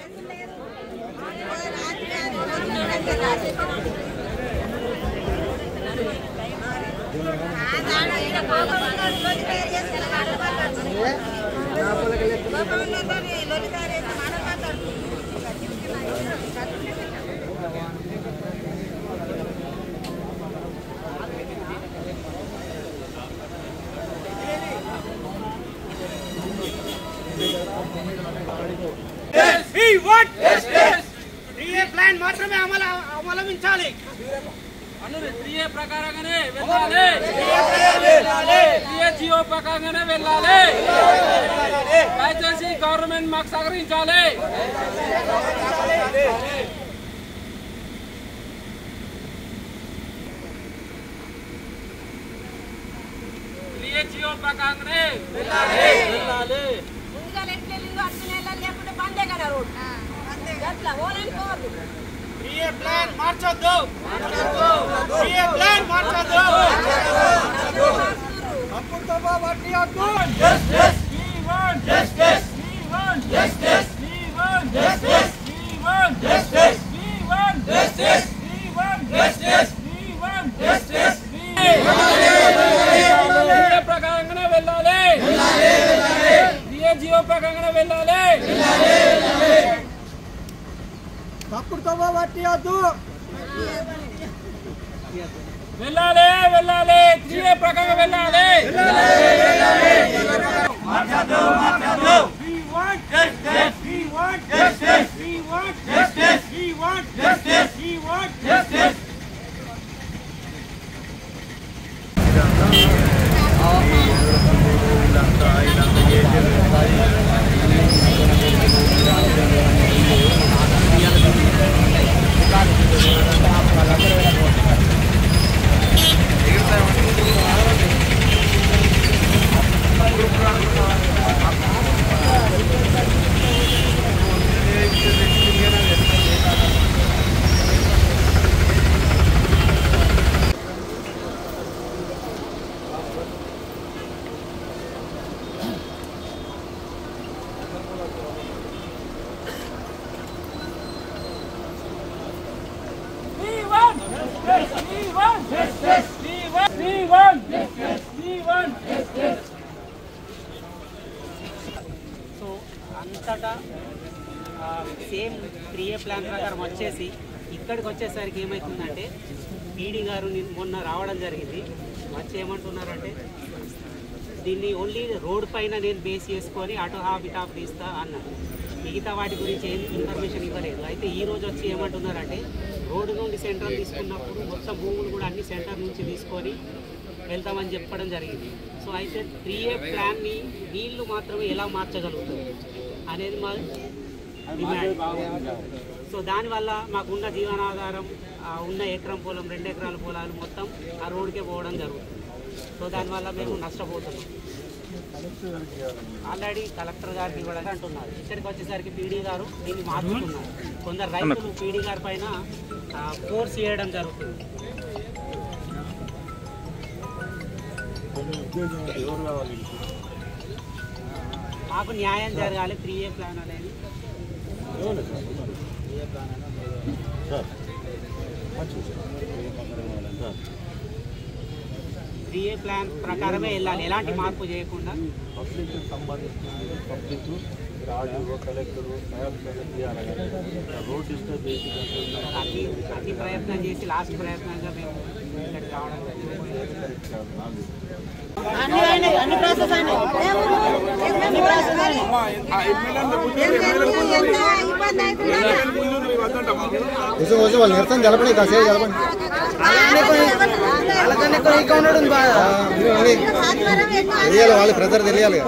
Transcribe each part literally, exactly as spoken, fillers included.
Plan మాత్రమే అమలు అవలంబించాలి. Three A ప్రకారంగానే వెళ్ళాలి. త్రీఏ జియో ప్రకారంగానే వెళ్ళాలి. దయచేసి గవర్నమెంట్ మాకు సహకరించాలి. త్రీఏ జియో ప్రకారంగానే వెళ్ళాలి. వెళ్ళాలి. త్రీఏ ప్లాన్ మార్చొద్దు. త్రీఏ ప్లాన్ మార్చొద్దు. అప్పుడుతో వడ్డీ వద్దు. Justice we want justice we want justice we want justice we want justice we want justice we want justice we want justice we three A ప్రకారంగానే వెళ్ళాలి. త్రీఏ జియో ప్రకారంగానే వెళ్ళాలి. అప్పుడుతో వడ్డీ వద్దు. వెళ్ళాలి. వెళ్ళాలి. త్రీఏ ప్రకారంగా వెళ్ళాలి. మార్చొద్దు. మార్చొద్దు. We want justice. We want justice. We want justice. We want justice. We want justice. So అంతటా సేమ్ త్రీఏ ప్లాన్ ప్రకారం వచ్చేసి ఇక్కడికి వచ్చేసరికి ఏమవుతుందంటే పీడీ గారు మొన్న రావడం జరిగింది. వచ్చి ఏమంటున్నారంటే దీన్ని ఓన్లీ రోడ్ పైన నేను బేస్ చేసుకొని అటు హాఫ్ ఇటు హాఫ్ తీస్తా అన్నారు. మిగతా వాటి గురించి ఏం ఇన్ఫర్మేషన్ ఇవ్వలేదు. అయితే ఈ రోజు వచ్చి ఏమంటున్నారంటే రోడ్డు నుండి సెంట్రల్ తీసుకున్నప్పుడు మొత్తం భూములు కూడా అన్ని సెంటర్ నుంచి తీసుకొని వెళ్తామని చెప్పడం జరిగింది. సో అయితే త్రీఏ ప్లాన్ని వీళ్ళు మాత్రమే ఎలా మార్చగలుగుతారు అనేది మా డిమాండ్. సో దానివల్ల మాకున్న జీవనాధారం ఉన్న ఎకరం పొలం రెండు ఎకరాల పొలాలు మొత్తం ఆ రోడ్కే పోవడం జరుగుతుంది. సో దానివల్ల మేము నష్టపోతున్నాం. ఆల్రెడీ కలెక్టర్ గారికి ఇవ్వడం అంటున్నారు. ఇక్కడికి వచ్చేసరికి పీడీ గారు దీన్ని మార్చుతున్నారు. కొందరు రైతులు పీడీ గారి పైన ఫోర్స్ చేయడం జరుగుతుంది. మాకు న్యాయం జరగాలి. త్రీఏ ప్లాన్ అనేది త్రీఏ ప్లాన్ ప్రకారమే వెళ్ళాలి. ఎలాంటి మార్పు చేయకుండా పబ్లిక్ సంబంధించిన public RDO collector road disturb చేసి అతి అతి ప్రయత్నం చేసి లాస్ట్ ప్రయత్నంగా మేము ఇక్కడికి రావడం వాళ్ళు నిరసన జలపండి కాసేపు జలపండి తెలియాలి, వాళ్ళ ప్రెజర్ తెలియాలి.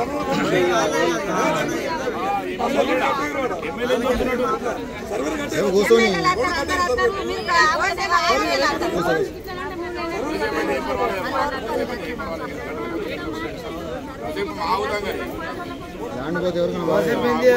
కూర్చొని దాండిపోతే ఎవరికైనా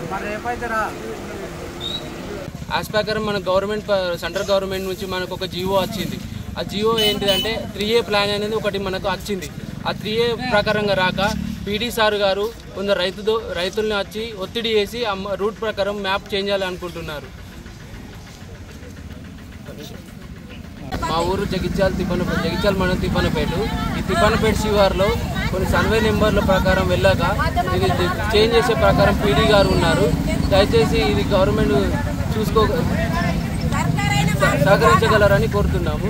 యాజ్ ప్రకారం మన గవర్నమెంట్ సెంట్రల్ గవర్నమెంట్ నుంచి మనకు ఒక జియో వచ్చింది. ఆ జియో ఏంటిదంటే త్రీ ఏ ప్లాన్ అనేది ఒకటి మనకు వచ్చింది. ఆ త్రీ ఏ ప్రకారంగా రాక పీడీ సార్ గారు కొందరు రైతు రైతుల్ని వచ్చి ఒత్తిడి చేసి ఆ రూట్ ప్రకారం మ్యాప్ చేంజ్ చేయాలనుకుంటున్నారు. మా ఊరు జగిత్యాల తిప్పన జగిత్యాల మండలం తిప్పనపేట. ఈ తిప్పనపేట శివార్లో కొన్ని సర్వే నెంబర్ల ప్రకారం వెళ్ళాక ఇది చేంజ్ చేసే ప్రకారం పీడీ గారు ఉన్నారు. దయచేసి ఇది గవర్నమెంట్ చూసుకో సహకరించగలరని కోరుతున్నాము.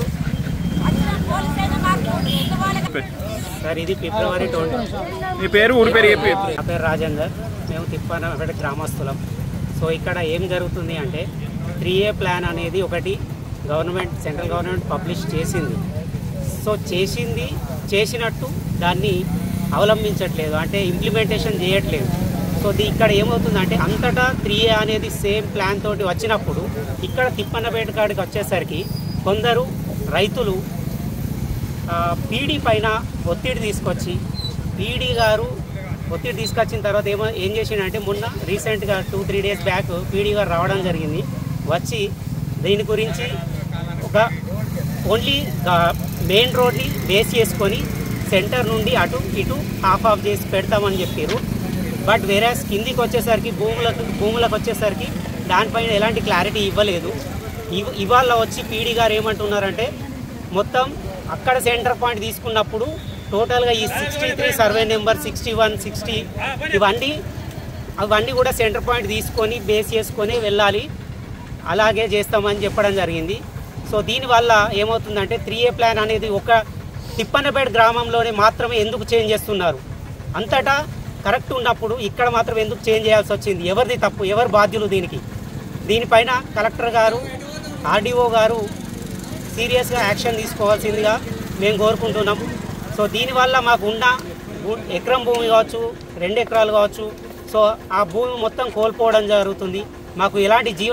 సార్ ఇది ఫిబ్రవరి ట్వంటీ. మీ పేరు ఊరి పేరు చెప్పి. నా పేరు రాజేందర్. మేము తిప్పనపేట గ్రామస్తులం. సో ఇక్కడ ఏం జరుగుతుంది అంటే త్రీ ఏ ప్లాన్ అనేది ఒకటి గవర్నమెంట్ సెంట్రల్ గవర్నమెంట్ పబ్లిష్ చేసింది. సో చేసింది చేసినట్టు దాన్ని అవలంబించట్లేదు, అంటే ఇంప్లిమెంటేషన్ చేయట్లేదు. సో ఇక్కడ ఏమవుతుందంటే అంతటా త్రీ ఏ అనేది సేమ్ ప్లాన్ తోటి వచ్చినప్పుడు ఇక్కడ తిప్పన్నపేట కాడికి వచ్చేసరికి కొందరు రైతులు పీడీ పైన ఒత్తిడి తీసుకొచ్చి పీడీ గారు ఒత్తిడి తీసుకొచ్చిన తర్వాత ఏమో ఏం చేసిండంటే మొన్న రీసెంట్గా two three days back PD గారు రావడం జరిగింది. వచ్చి దీని గురించి ఒక ఓన్లీ మెయిన్ రోడ్ని బేస్ చేసుకొని సెంటర్ నుండి అటు ఇటు హాఫ్ ఆఫ్ చేసి పెడతామని చెప్పారు. బట్ వేరే కిందికి వచ్చేసరికి భూములకు భూములకు వచ్చేసరికి దానిపైన ఎలాంటి క్లారిటీ ఇవ్వలేదు. ఇవ ఇవాళ వచ్చి పీడీ గారు ఏమంటున్నారంటే మొత్తం అక్కడ సెంటర్ పాయింట్ తీసుకున్నప్పుడు టోటల్గా ఈ sixty three survey number sixty one sixty ఇవన్నీ అవన్నీ కూడా సెంటర్ పాయింట్ తీసుకొని బేస్ చేసుకొని వెళ్ళాలి, అలాగే చేస్తామని చెప్పడం జరిగింది. సో దీనివల్ల ఏమవుతుందంటే త్రీ ఏ ప్లాన్ అనేది ఒక తిప్పన్నపేట గ్రామంలోనే మాత్రమే ఎందుకు చేంజ్ చేస్తున్నారు? అంతటా కరెక్ట్ ఉన్నప్పుడు ఇక్కడ మాత్రం ఎందుకు చేంజ్ చేయాల్సి వచ్చింది? ఎవరిది తప్పు? ఎవరు బాధ్యులు దీనికి? దీనిపైన కలెక్టర్ గారు, ఆర్డీఓ గారు సీరియస్గా యాక్షన్ తీసుకోవాల్సిందిగా మేము కోరుకుంటున్నాం. సో దీనివల్ల మాకు ఉన్న ఎకరం భూమి కావచ్చు, రెండు ఎకరాలు కావచ్చు, సో ఆ భూమి మొత్తం కోల్పోవడం జరుగుతుంది. మాకు ఎలాంటి జీవ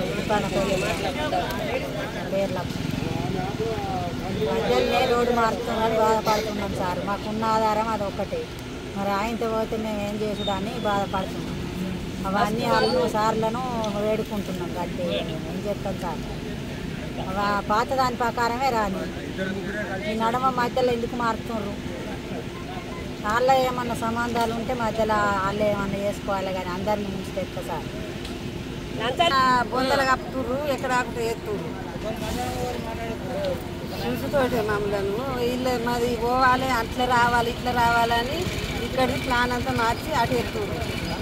మధ్యలో రోడ్డు మారుతున్నాడు బాధపడుతున్నాం సార్. మాకున్న ఆధారం అది ఒక్కటే. మరి ఆయనతో పోతే మేము ఏం చేసుడాన్ని బాధపడుతున్నాం. అవన్నీ వాళ్ళు సార్లను వేడుకుంటున్నాం. గట్టి ఏం చెప్తాం సార్, పాత దాని ప్రకారమే రాని ఈ నడమ మధ్యలో ఎందుకు మారుతున్నారు? వాళ్ళ ఏమన్నా సంబంధాలు ఉంటే మధ్యలో వాళ్ళు ఏమన్నా చేసుకోవాలి, కానీ అందరినీ ముంచి తెస్తా సార్. బొందలు కప్పుతుర్రు, ఎక్కడ ఆకుతే ఎత్తుర్రు చూసుతోటి మమ్మల్ని. వీళ్ళు మాది పోవాలి, అట్లా రావాలి, ఇట్లా రావాలని ఇక్కడికి ప్లాన్ అంతా మార్చి అటు ఎత్తుర్రు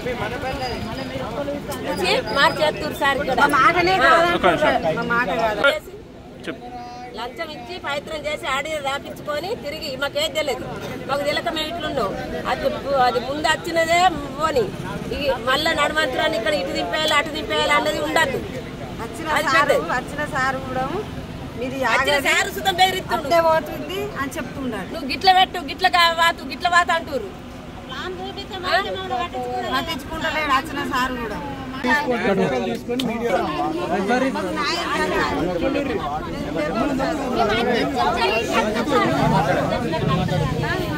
మార్చి ఎత్తుర్రు సార్. ఇక్కడ మాటనే మా మాట కాదు. లంచం ఇచ్చి ప్రయత్నం చేసి ఆడి రాపించుకొని తిరిగి మాకేం తెలియదు. మాకు తెలియక మేము ఇట్లున్నాం. అది అది ముందు వచ్చినదే పోని మళ్ళీ నడమంత్రాన్ని ఇక్కడ ఇటు దింపేయాలి అటు దింపేయాలి అన్నది ఉండద్దు. వచ్చిన సారు కూడా సారు సుతం బెదిరిస్తుండే పోతుంది అని చెప్తున్నాడు. నువ్వు గిట్ల పెట్టు, గిట్ల వాతు, గిట్ల వాత అంటారు. పట్టించుకుంటలేడు వచ్చిన సారు కూడా. తీసుకొని